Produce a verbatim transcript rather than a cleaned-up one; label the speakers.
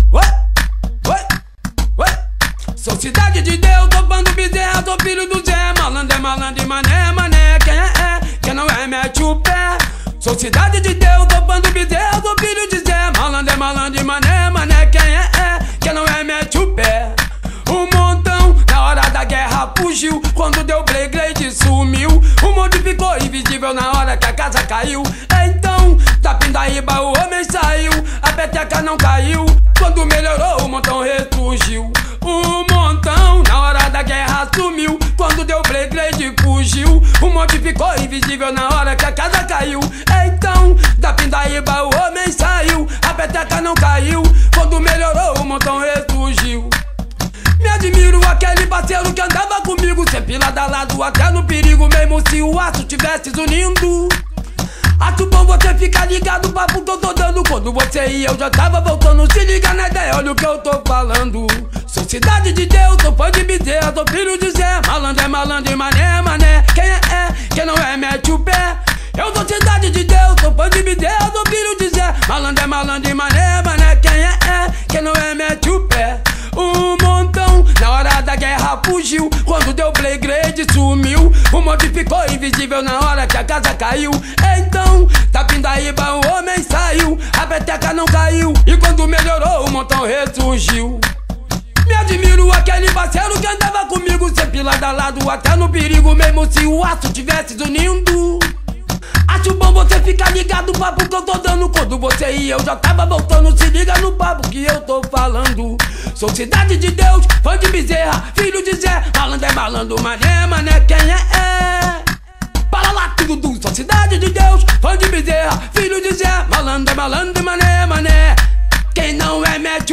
Speaker 1: Oi, oi, oi. Sou cidade de Deus, tô bando bezerra, tô filho do Zé. Malandro é malandro e mané, mané. Quem é, é, quem não é, mete o pé. Sou cidade de Deus, tô bando bezerra, tô filho de Zé. Malandro é malandro e mané, mané. Quem é, é, quem não é, mete o pé. Um montão, na hora da guerra fugiu. Quando deu play, grade sumiu. O monte ficou invisível na hora que a casa caiu. Então, da pindaíba o homem saiu. A peteca não caiu. Quando melhorou, o montão ressurgiu. O montão, na hora da guerra sumiu. Quando deu play, grade fugiu. O monte ficou invisível na hora que a casa caiu. Então, da pindaíba o homem saiu. A peteca não caiu. Quando melhorou, o montão ressurgiu. Me admiro aquele parceiro que andava comigo, sempre lado a lado, até no perigo, mesmo se o aço tivesse unindo. Acho bom você ficar ligado, papo que eu tô dando. Quando você ia, eu já tava voltando. Se liga na ideia, olha o que eu tô falando. Sou cidade de Deus, sou fã de bezerra, sou filho de Zé. Malandro é malandro e mané, mané. Quem é, é, quem não é, mete o pé. Eu sou cidade de Deus, sou fã de bezerra, sou filho de Zé. Malandro é malandro e mané, mané. Quem é, é, quem não é, mete o pé. Um montão, na hora da guerra fugiu. Quando deu play, grade sumiu. O monte ficou invisível na hora que a casa caiu. Então, da pindaíba o homem saiu. A peteca não caiu. E quando melhorou, o montão ressurgiu. Me admiro aquele parceiro que andava comigo, sempre lado a lado, até no perigo, mesmo se o aço tivesse unindo. Acho bom você ficar ligado, papo que eu tô dando. Quando você ia, eu já tava voltando. Se liga no papo que eu tô falando. Sou cidade de Deus, fã de bezerra, filho de Zé. Malandro é malandro, mané, mané. Quem é, é. Para lá, tudo, tudo. Sou cidade de Deus, fã de bezerra, filho de Zé. Malandro é malandro, mané, mané. Quem não é, mete